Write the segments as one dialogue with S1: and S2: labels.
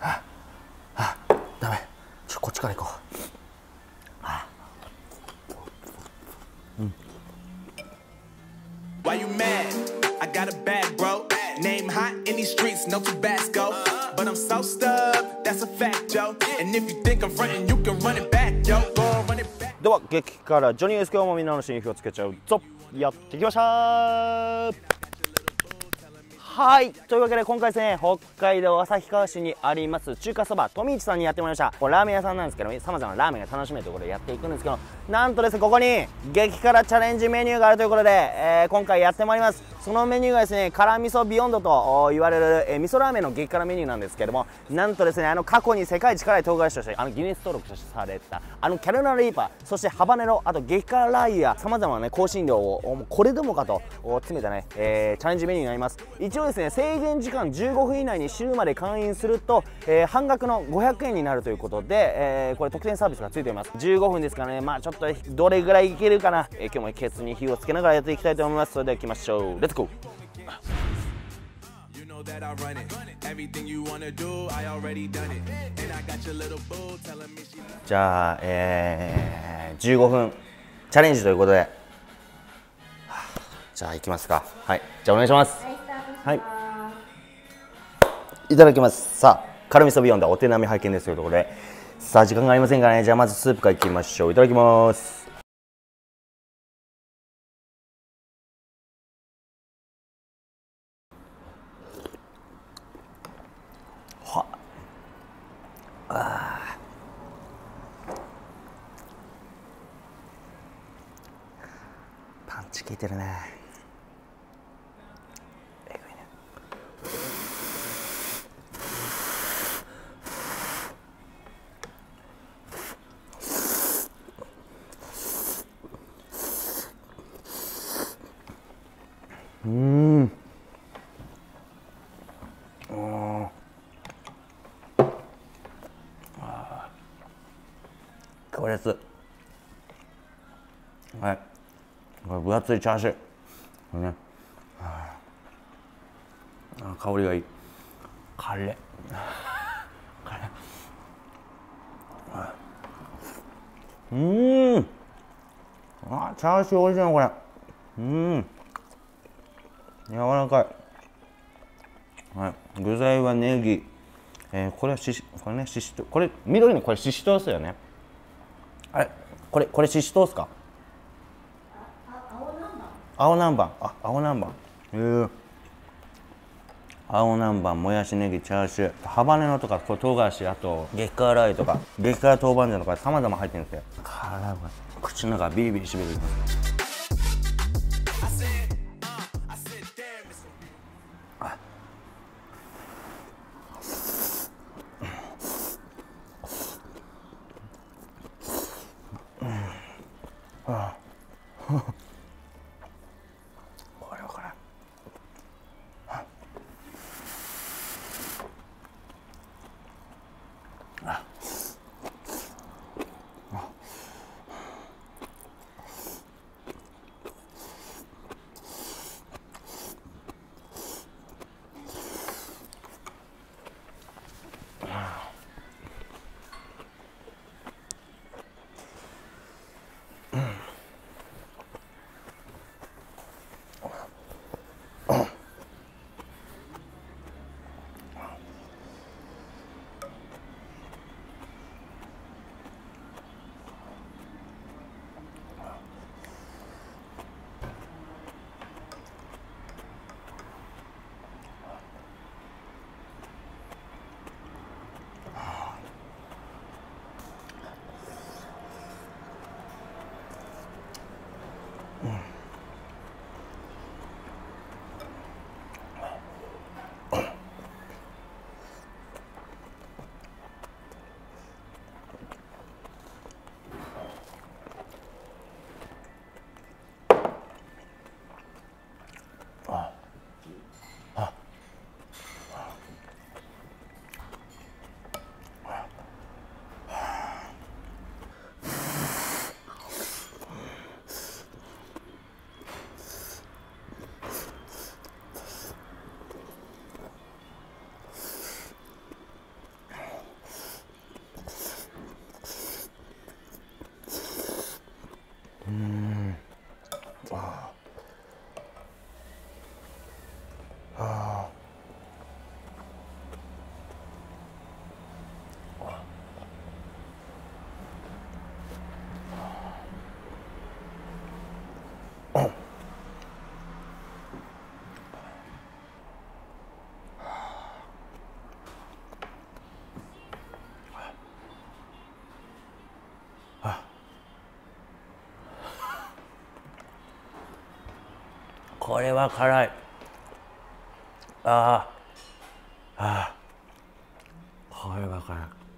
S1: ダメ、こっちから行こう。
S2: Why you mad? I got a bag, bro. Name hot in these streets, no Tabasco. But I'm so stubbed, that's a fact, yo. And if you think I'm frontin', you can run it back, yo. Go on, run it back.
S1: では激辛ジョニーです。今日もみんなの心に火をつけちゃうぞ。やってきましたー。はい、というわけで今回ですね、北海道旭川市にあります中華そば富一さんにやってまいりました。これラーメン屋さんなんですけど、さまざまなラーメンが楽しめるということでやっていくんですけど、なんとですね、ここに激辛チャレンジメニューがあるということで、今回やってまいります。そのメニューがですね、辛味噌ビヨンドと言われる、味噌ラーメンの激辛メニューなんですけども、なんとですね、過去に世界一辛い唐辛子としてギネス登録されたキャロライナリーパー、そしてハバネロ、あと激辛ラー油やさまざまな、ね、香辛料をこれでもかと詰めたね、チャレンジメニューになります。一応ですね、制限時間15分以内に汁まで完飲すると、半額の500円になるということで、これ特典サービスがついています。15分ですからね、まあちょっとどれぐらいいけるかな、今日もケツに火をつけながらやっていきたいと思います。それでは行きましょう。レッツゴー。じゃあ、15分チャレンジということで、じゃあ行きますか。はい、じゃあお願いします。はい、いただきます。さあ、辛味噌ビヨンドお手並み拝見ですというところで、さあ時間がありませんからね、じゃあまずスープからいきましょう。いただきます。はあ、パンチ効いてるね。強烈。はい、これ分厚いチャーシューね、香りがいい。カレーチャーシュー美味しいなこれ。柔らかい。はい、具材はネギ、これはこれね、ししとう、これ緑のこれししとうですよね。あれ、これししとうですか。青南蛮。青南蛮。青南蛮、もやし、ネギ、チャーシュー、ハバネロとか、これ唐辛子、あと激辛ラー油とか激辛豆板醤とかさまざま入ってるんですよ。辛い。口の中ビリビリしびれてきます。これは辛い。 これは辛い。ああ、これは辛い。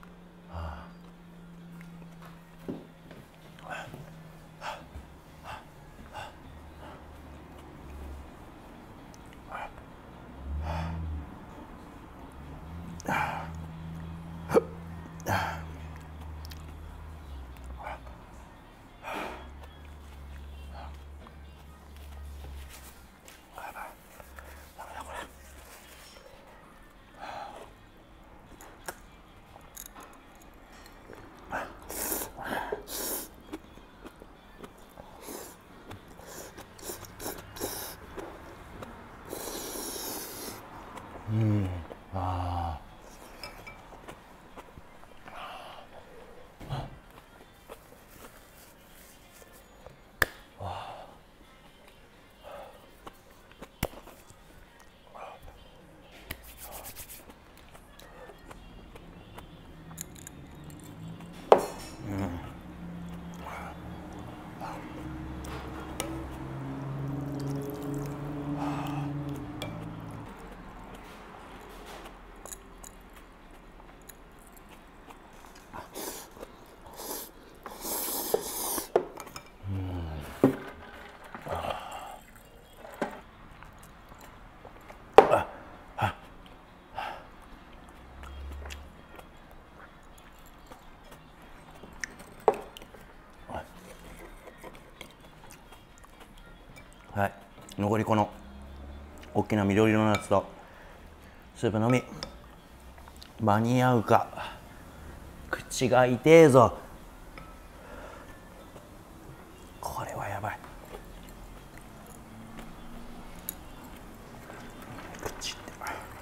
S1: はい、残りこの大きな緑色のやつとスープのみ間に合うか。口が痛えぞ。これはやばい。口って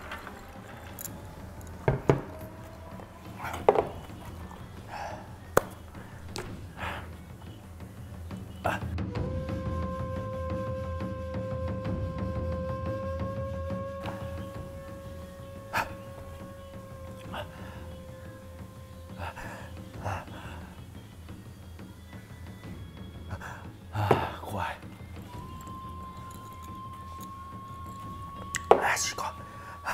S1: 怖い。よし行こう。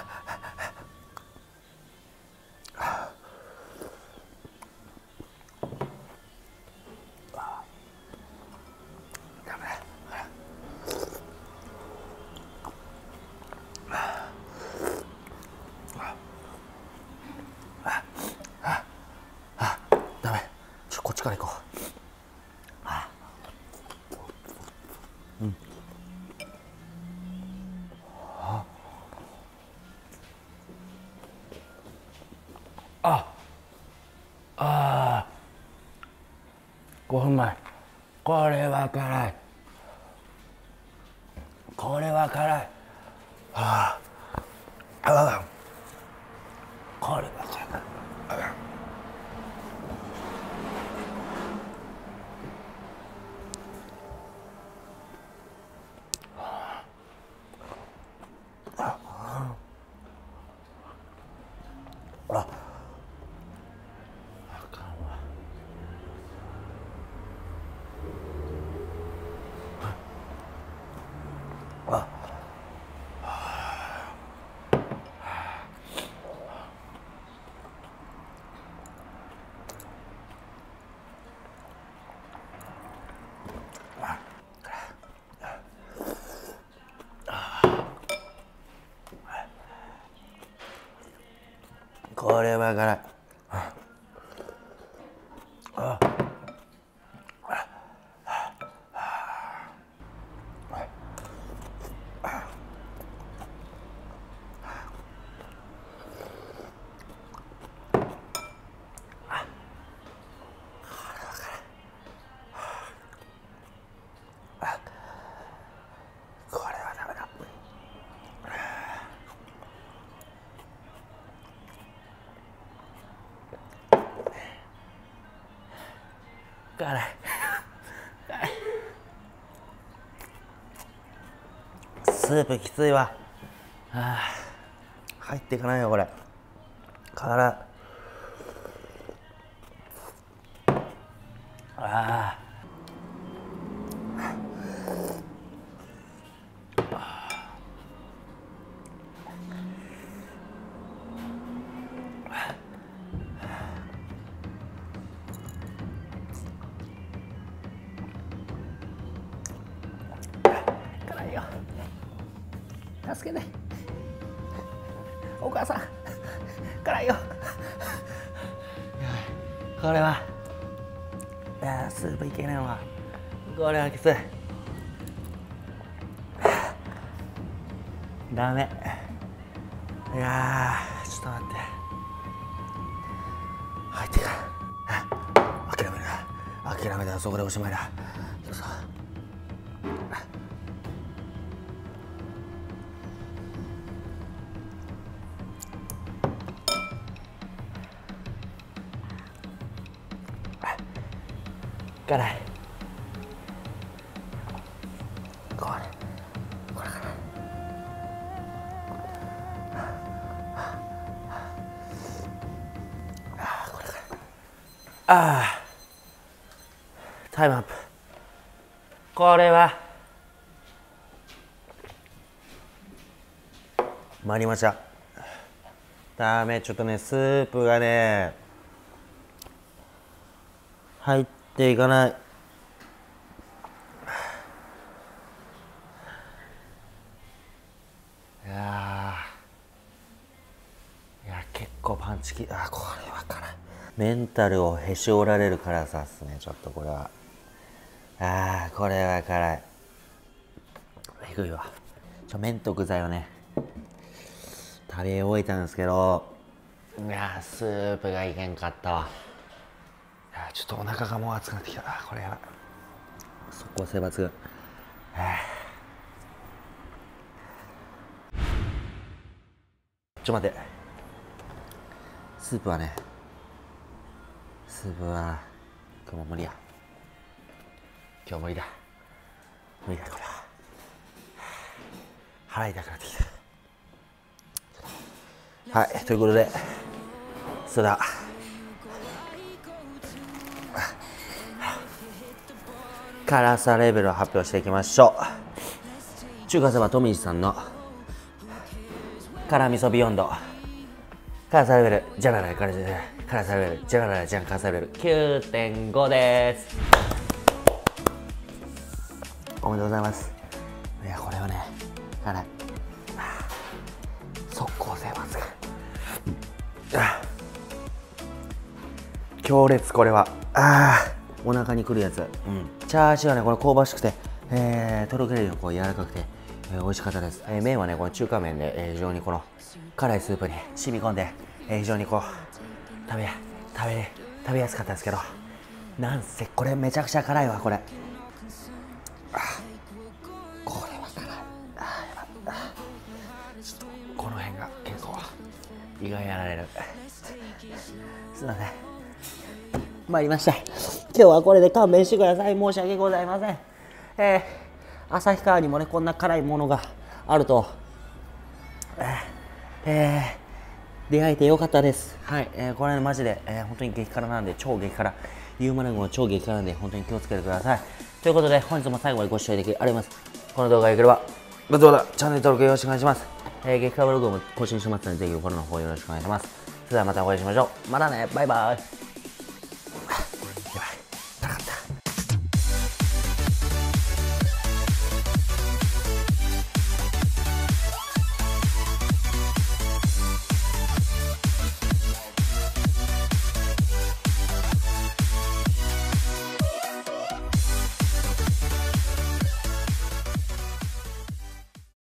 S1: ダメ。こっちから行こう。5分前。これは辛い。これは辛い。これは辛い。これは辛い。辛い。スープきついわ。入っていかないよこれ。辛い。 助けて。お母さん辛いよ。これは、いやスープいけないわ。これはきつい。ダメ。いやちょっと待って。入ってから。諦めるな。諦めたらそこでおしまいだ。行くぞ。辛い。これかな。これかな。タイムアップ。これは参りました。ダメ、ちょっとねスープがね入っていかない。いや結構パンチき、これは辛い。メンタルをへし折られる辛さっすね。ちょっとこれはこれは辛い。えぐいわ。麺と具材をね食べ終えたんですけど、スープがいけんかったわ。ちょっとお腹がもう熱くなってきた。これやばい。速攻性抜群。ちょ待って。スープはね、今日も無理や。今日無理だ。無理だこれは。腹痛くなってきた。はい、ということでそれでは辛さレベルを発表していきましょう。中華そばトミーズさんの辛味噌ビヨンド、辛さレベルじゃらら辛さレベルじゃららじゃん辛さレベル 9.5 です。おめでとうございます。いやこれはね辛い。速攻性抜群。強烈。これはお腹にくるやつ。チャーシューはねこれ香ばしくて、とろけるように柔らかくて、美味しかったです。麺はねこの中華麺で、非常にこの辛いスープに染み込んで、非常にこう食べやすかったですけど、なんせこれめちゃくちゃ辛いわ。これこれは辛い。ちょっとこの辺が結構胃がやられる。すいません、参りました。今日はこれで勘弁してください。申し訳ございません。旭川にもねこんな辛いものがあると、出会えてよかったです。はい、これ、ね、マジで、本当に激辛なんで、超激辛、言うまでも超激辛なんで本当に気をつけてください。ということで本日も最後までご視聴いただきありがとうございます。この動画が良ければグッドボタン、チャンネル登録よろしくお願いします。激辛ブログも更新してますのでぜひフォローの方よろしくお願いします。それではまたお会いしましょう。またね、バイバイ。